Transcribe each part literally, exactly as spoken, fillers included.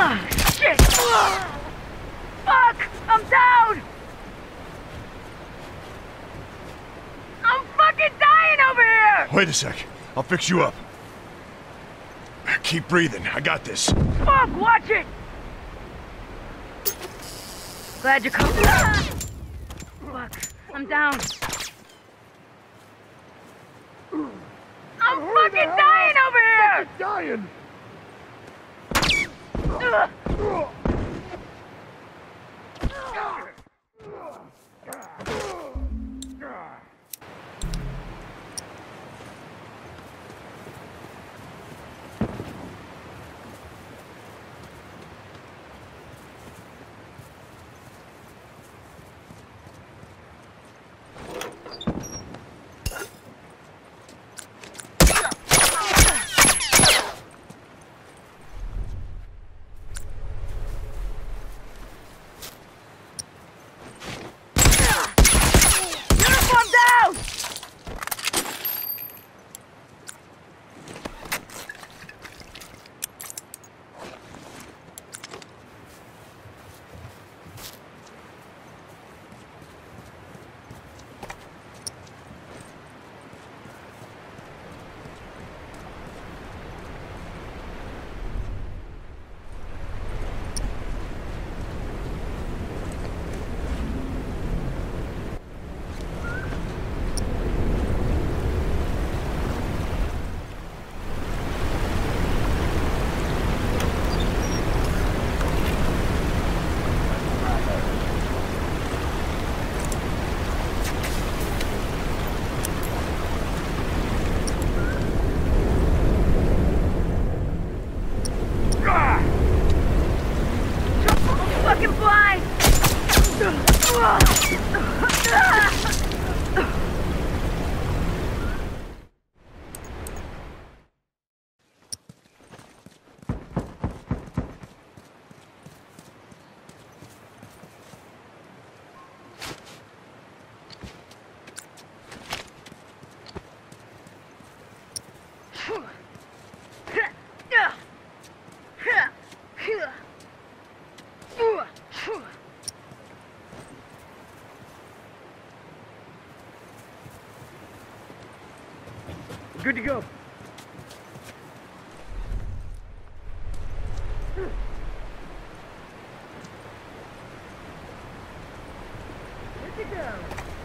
Ah, shit! Fuck! I'm down! I'm fucking dying over here! Wait a sec. I'll fix you up. Keep breathing. I got this. Fuck! Watch it! Glad you're coming. Ah! Fuck! I'm down. I'm fucking dying over here! Fucking dying! Ugh. Good to go. Good to go.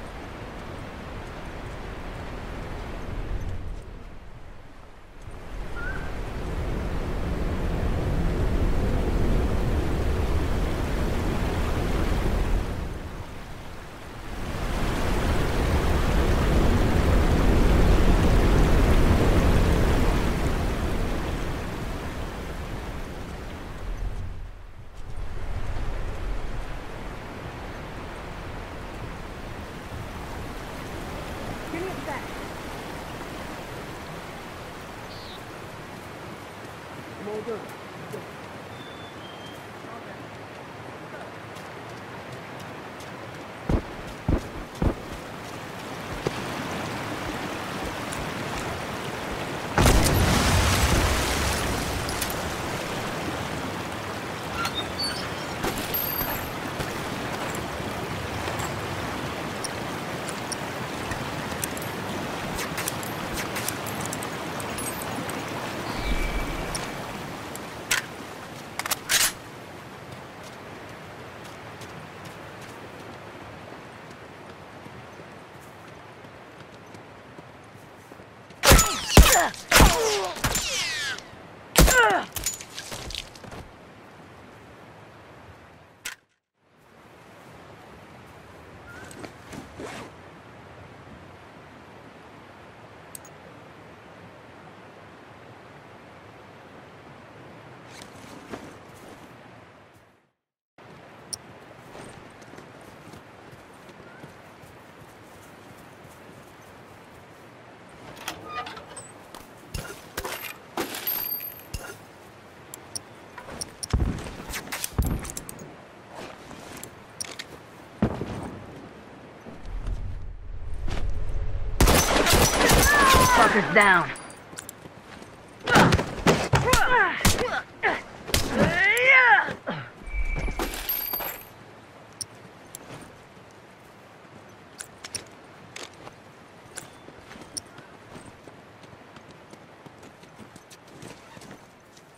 Give me it back. I'm all done. Fuckers down. Yeah.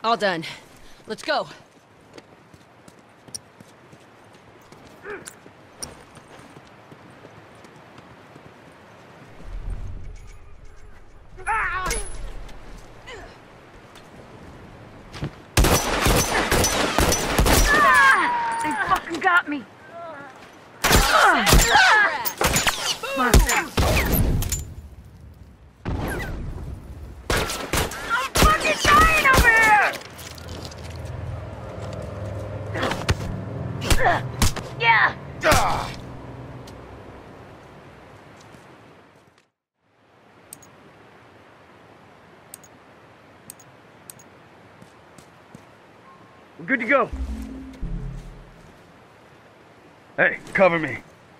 All done. Let's go. Got me. I'm fucking dying over here. Yeah. We're good to go. Hey, cover me.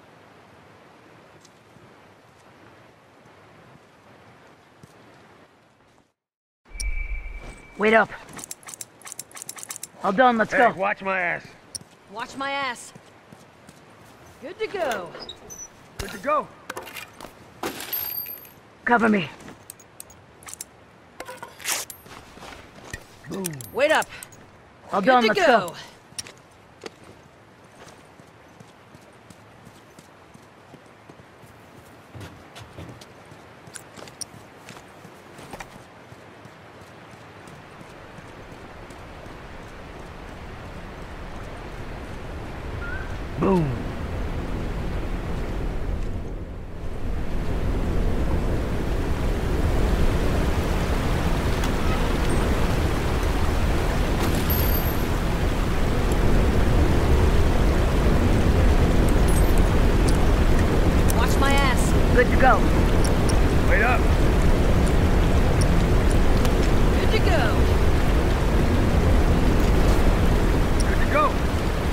Wait up. All done, let's Hey, go. watch my ass. Watch my ass. Good to go. Good to go. Cover me. Boom. Wait up. All Good done, to let's go. go. Boom. Watch my ass. Good to go. Wait up. Good to go. Good to go.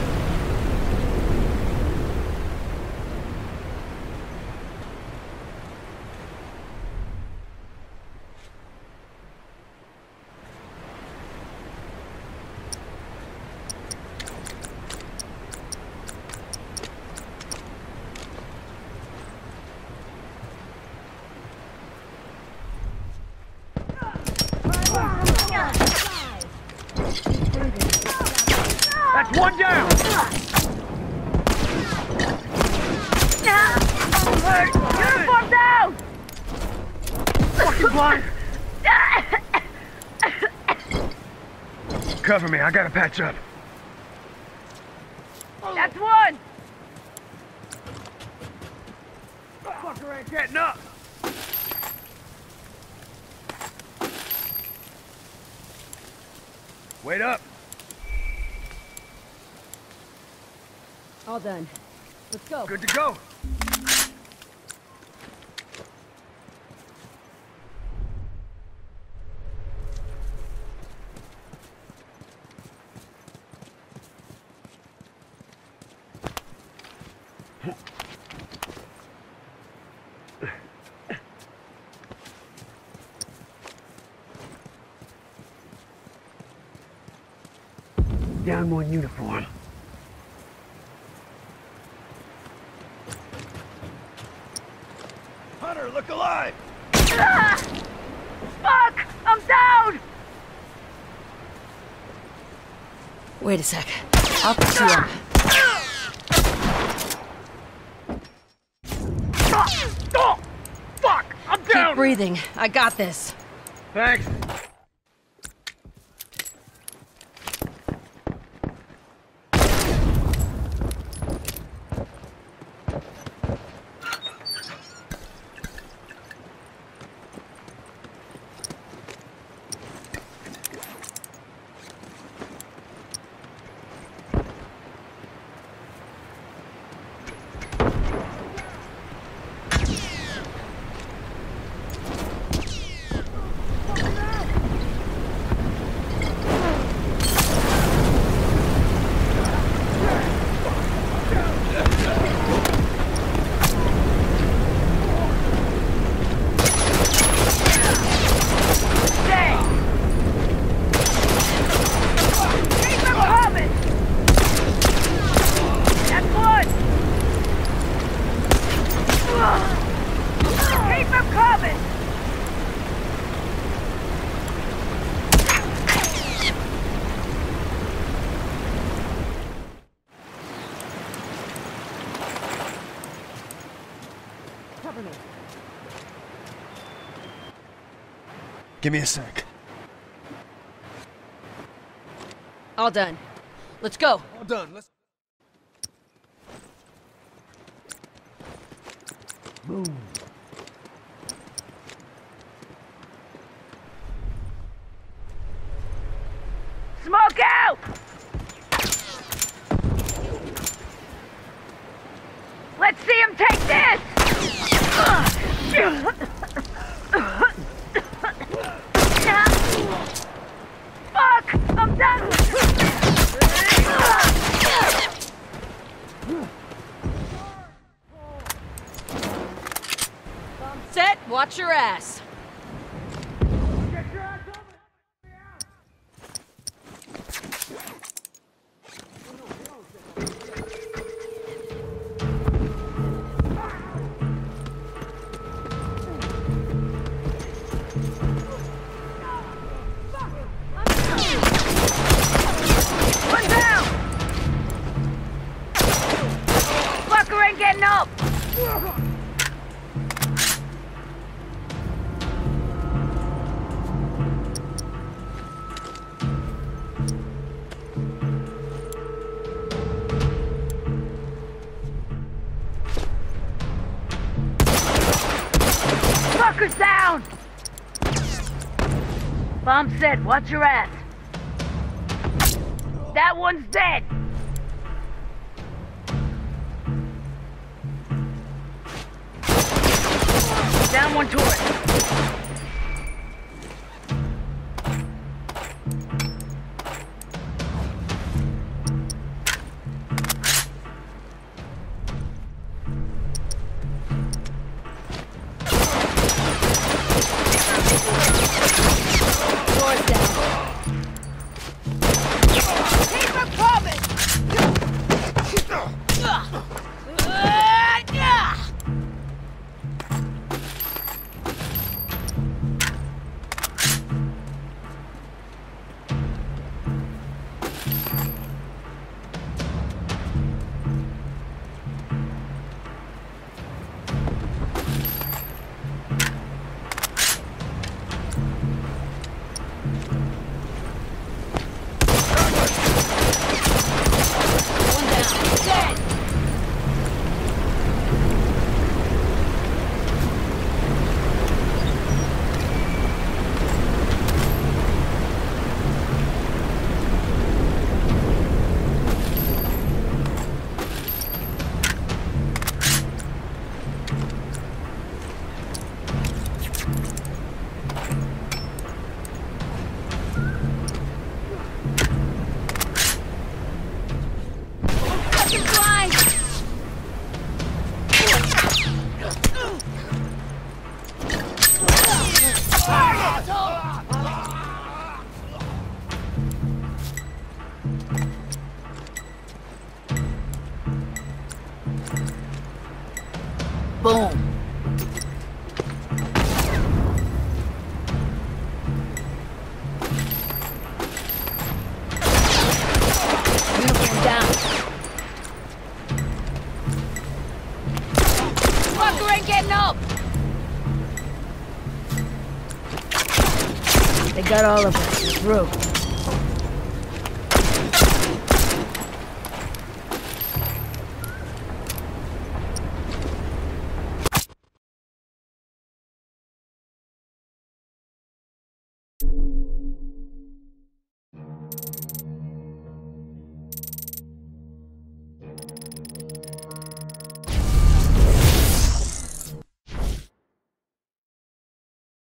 That's one down. Uniform down! Fucking blind. Cover me. I gotta patch up. That's one! Fucker ain't getting up. Wait up. All done. Let's go. Good to go. Down one uniform. Hunter, look alive! Ah! Fuck! I'm down! Wait a sec. I'll put you up. Oh! Fuck! I'm down! Keep breathing. I got this. Thanks. Cover me. Give me a sec. All done. Let's go. All done. Let's. Boom. Smoke out! Let's see him take this! Fuck! I'm done! Set, watch your ass. One down! Fucker ain't getting up! Fucker's down! Bomb set, watch your ass. That one's dead! Down one turret. Doors down. Keep him coming! One down. Dead. Fucking blind. Boom! Uniform down. Fucker ain't getting up. They got all of us. Through.